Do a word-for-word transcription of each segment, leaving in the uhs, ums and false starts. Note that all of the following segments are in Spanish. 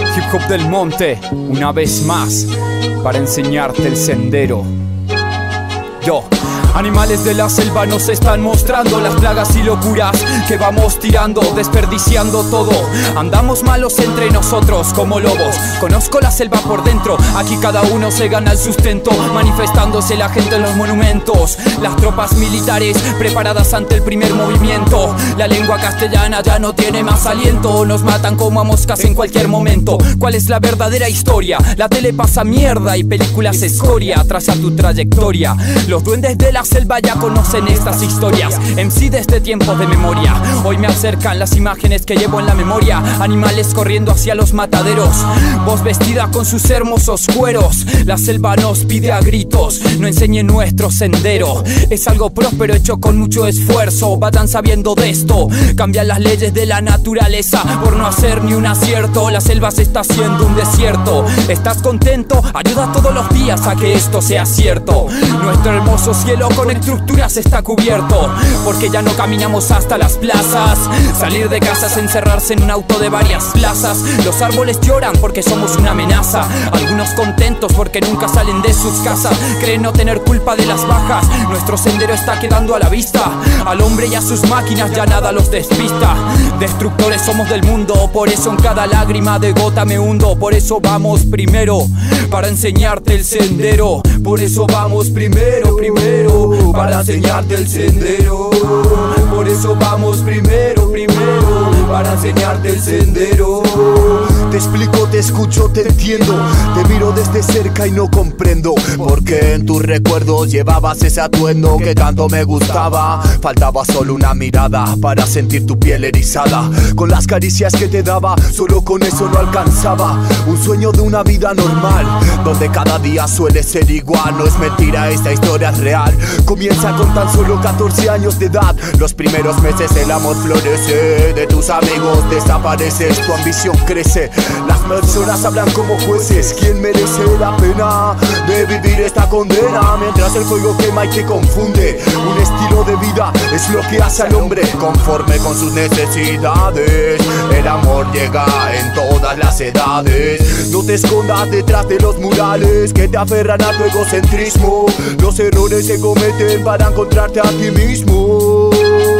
Hip hop del monte, una vez más, para enseñarte el sendero. Yo. Animales de la selva nos están mostrando las plagas y locuras que vamos tirando, desperdiciando todo. Andamos malos entre nosotros como lobos. Conozco la selva por dentro, aquí cada uno se gana el sustento, manifestándose la gente en los monumentos. Las tropas militares preparadas ante el primer movimiento. La lengua castellana ya no tiene más aliento. Nos matan como a moscas en cualquier momento. ¿Cuál es la verdadera historia? La tele pasa mierda y películas escoria. Traza tu trayectoria. Los duendes de la La selva ya conocen estas historias, M C desde tiempos de memoria. Hoy me acercan las imágenes que llevo en la memoria. Animales corriendo hacia los mataderos, voz vestida con sus hermosos cueros. La selva nos pide a gritos, no enseñe nuestro sendero. Es algo próspero hecho con mucho esfuerzo. Vayan sabiendo de esto, cambian las leyes de la naturaleza por no hacer ni un acierto. La selva se está haciendo un desierto. ¿Estás contento? Ayuda todos los días a que esto sea cierto. Nuestro hermoso cielo con estructuras está cubierto, porque ya no caminamos hasta las plazas. Salir de casa es encerrarse en un auto de varias plazas. Los árboles lloran porque somos una amenaza. Algunos contentos porque nunca salen de sus casas. Creen no tener culpa de las bajas. Nuestro sendero está quedando a la vista. Al hombre y a sus máquinas ya nada los despista. Destructores somos del mundo, por eso en cada lágrima de gota me hundo. Por eso vamos primero, para enseñarte el sendero. Por eso vamos primero, primero, para enseñarte el sendero. Por eso vamos primero, primero, para enseñarte el sendero. Te explico, te escucho, te entiendo. Te miro desde cerca y no comprendo porque en tus recuerdos llevabas ese atuendo que tanto me gustaba. Faltaba solo una mirada para sentir tu piel erizada. Con las caricias que te daba, solo con eso no alcanzaba. Un sueño de una vida normal, donde cada día suele ser igual. No es mentira, esta historia es real. Comienza con tan solo catorce años de edad. Los primeros meses el amor florece. De tus amigos desapareces, tu ambición crece. Las personas hablan como jueces. ¿Quién merece la pena de vivir esta condena? Mientras el fuego quema y te confunde. Un estilo de vida es lo que hace al hombre conforme con sus necesidades. El amor llega en todas las edades. No te escondas detrás de los murales que te aferran a tu egocentrismo. Los errores se cometen para encontrarte a ti mismo.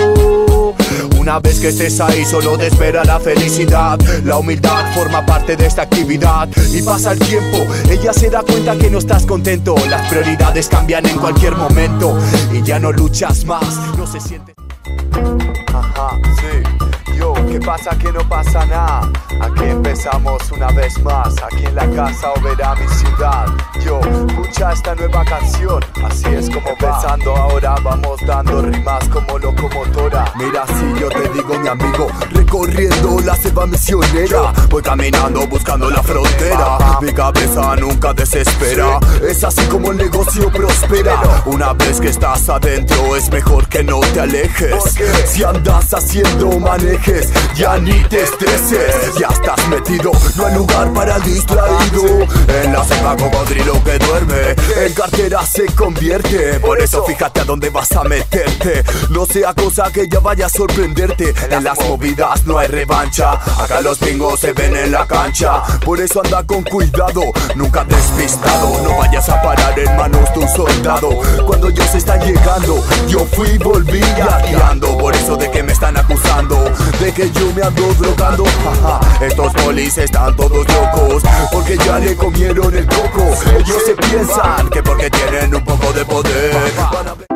Una vez que estés ahí solo te espera la felicidad. La humildad forma parte de esta actividad. Y pasa el tiempo, ella se da cuenta que no estás contento. Las prioridades cambian en cualquier momento y ya no luchas más, no se siente. Ajá, sí. Yo, ¿qué pasa? Que no pasa nada. Aquí empezamos una vez más. Aquí en la casa Oberá, mi ciudad. Yo, escucha esta nueva canción. Así es como pensando ahora vamos dando rimas como locomotora. Mira, si yo te digo, mi amigo, recorriendo la selva misionera. Voy caminando buscando la frontera. Mi cabeza nunca desespera. Es así como el negocio prospera. Una vez que estás adentro es mejor que no te alejes. Si andas haciendo manejes, ya ni te estreses. Ya estás metido, no hay lugar para el distraído. En la selva cocodrilo que duerme, en cartera se convierte. Por eso fíjate a dónde vas a meterte. No sea cosa que ya vaya a sorprenderte. En las movidas no hay revancha. Acá los bingos se ven en la cancha. Por eso anda con cuidado, nunca despistado. No vayas a parar en manos de un soldado. Cuando ellos están llegando, yo fui y volví guiando. Por eso de que me están acusando de que yo me ando drogando. Jaja, estos polis están todos locos porque ya le comieron el coco. Ellos se piensan que porque tienen un poco de poder van a